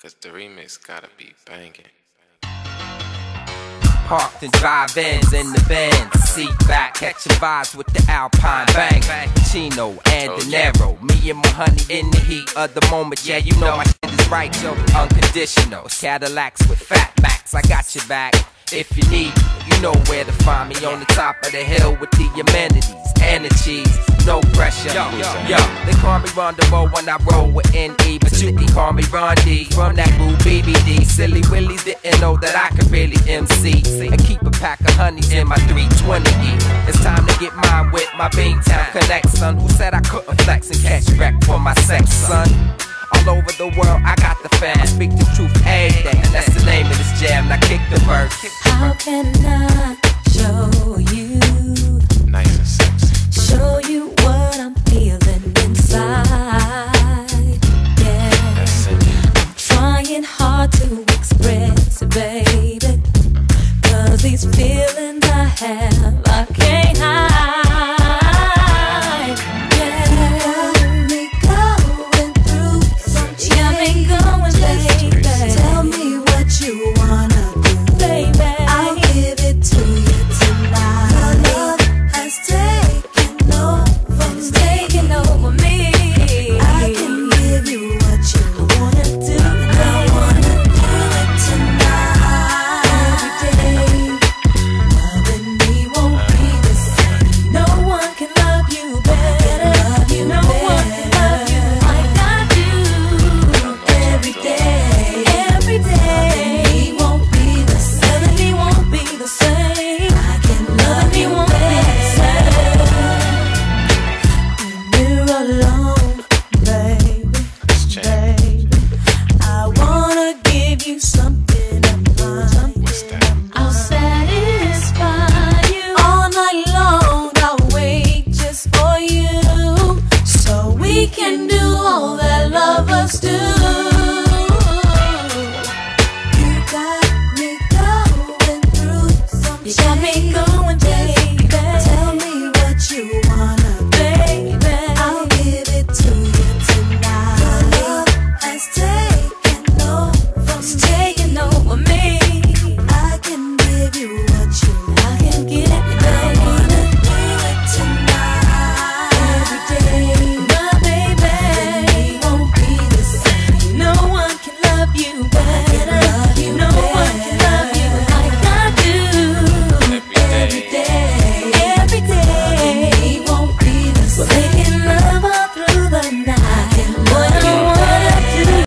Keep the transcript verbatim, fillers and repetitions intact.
cause the remix gotta be banging. Parked in drive-ins in the Benz, seat back, catching vibes with the Alpine bang. Chino and De Niro, me and my honey in the heat of the moment. Yeah, you know my shit is right, yo. Unconditional, Cadillacs with fat backs. I got your back if you need me. You know where to find me, on the top of the hill with the amenities and the cheese. No pressure, yo, yo, yo. They call me Rondo when I roll with N E, but you can call me Ron D from that group B B D. Silly Willies didn't know that I could really M C and keep a pack of honeys in my three twenty E. It's time to get mine with my Beantown Connect, son. Who said I couldn't flex and catch wreck for my sex, son? All over the world, I got the fans. Speak the truth every day, and that's the name of this jam. Now kick the verse. How can I show you?